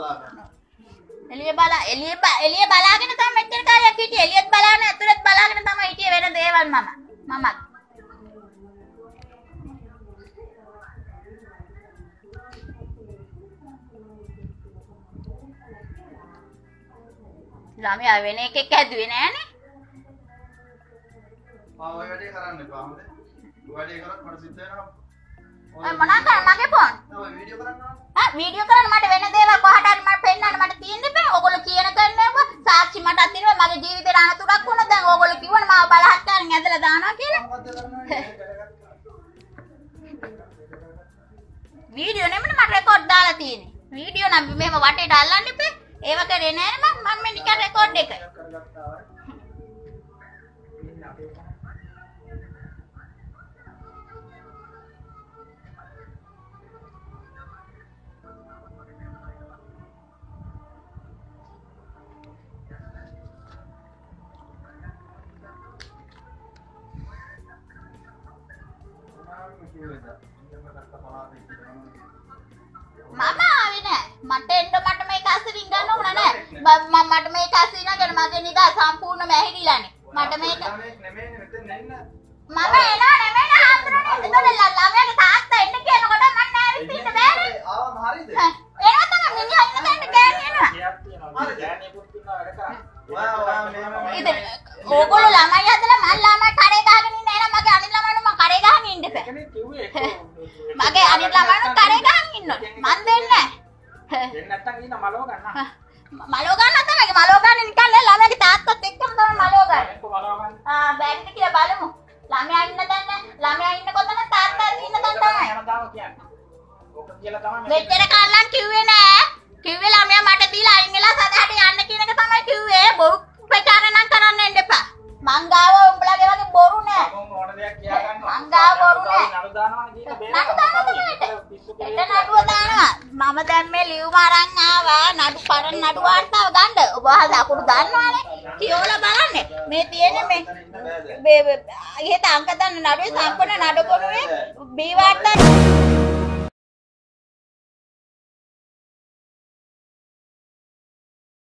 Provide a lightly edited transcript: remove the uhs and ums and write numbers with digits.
එළිය බලාගෙන තමයි මෙච්චර කාලයක් හිටියේ. එළියත් බලාගෙන ඇතුළත් බලාගෙන තමයි හිටියේ වෙන දේවල් මමත්. ළමයා වෙන එකෙක් හැදුවේ නෑනේ. ඔය වැඩේ කරන්න එපා. හොඳයි. ඔය වැඩේ කරත් මට සිද්ධ වෙනවා. මොනවා කරන්නේ මගේ ෆෝන්? ඔය වීඩියෝ කරනවා. වීඩියෝ කරන්න මට වෙන දේවල් කොහට හරි මට පෙන්නන්න මට තියෙන්න බෑ. ඕගොල්ලෝ කියන කරනවා සාක්ෂි මටත් දෙනවා. මගේ ජීවිතේ අනතුරක් වුණා. දැන් ඕගොල්ලෝ කිව්වනේ මාව බලහත්කාරයෙන් ඇදලා දානවා කියලා. වීඩියෝ නෙමෙයි මට රෙකෝඩ් දාලා තියෙන්නේ. වීඩියෝ නම් මෙහෙම වටේට අල්ලන්න එපා. ඒව කරේ නෑ මම මේ නිකන් රෙකෝඩ් එක. මම ආවේ නෑ. මට මේක අස්සරින් ගන්න ඕන නෑ. මට මේක අස්සින් නගෙන මගේ නිදා සම්පූර්ණයෙන්ම ඇහිලිලානේ. මට මේක නෙමෙයිනේ මෙතන එන්න. මම එනවා නෙමෙයි හාමුදුරනේ. එතකොට ළමයාගේ තාත්තා එන්න කියනකොට මම නෑ විසින්න බෑනේ. ආවම හරියද? එනවා තමයි මිනිහා ඉන්න තැනට ගෑණි එනවා. ගෑණියෙකුත් ඉන්නවා වැඩ කරා. ඔයා ඉතින් ඕගොල්ලෝ ළමයි හදලා මං ළමයි කඩේ ගහගෙන ඉන්න එහෙනම් මගේ අනිත් ළමයින්ව මං කඩේ ගහගෙන ඉන්න එපා. මගේ අනිත් ළමයින්ව කඩේ ගහගෙන ඉන්න ඕනේ. මං දෙන්නේ නැහැ. දෙන්න නැත්තම් ඉන්න මලව ගන්න. මලෝ ගන්න තමයි මලෝ ගන්න නිකන් නෑ ළමයාගේ තාත්තත් එක්කම තමයි මලෝ ගන්න. බැරිද කියලා බලමු. ළමයා ඉන්න තැන ළමයා ඉන්න කොතන තාත්තා ඉන්න තැන තමයි. හැමදාම කියන්නේ. ඕක කියලා තමයි මෙච්චර කල්ලන් කිව්වේ නෑ. කිව්වේ ළමයා මට දීලා අයින් වෙලා සදාට යන්න කියන එක තමයි කිව්වේ. බොරු ප්‍රචාර නම් කරන්න එන්න එපා. මං ගාව උඹලගේ වගේ බොරු නෑ. මම ඕන දෙයක් කියා ගන්නවා. මං ගාව බොරු නෑ. නඩු දානවනේ කියන බේරන්න. නඩු දානවා එතන නඩුව දානවා. මම දැන් මේ ලියුම අරන් ආවා නඩු පරණ නඩු වාර්තාව ගන්න. ඔබ අහලා අකුරු දන්නවනේ. කියෝලා බලන්න. මේ තියෙන්නේ මේ ඉහෙත අංක දාන්න නඩුවේ සම්පූර්ණ නඩු පොනුවේ බී වාර්තා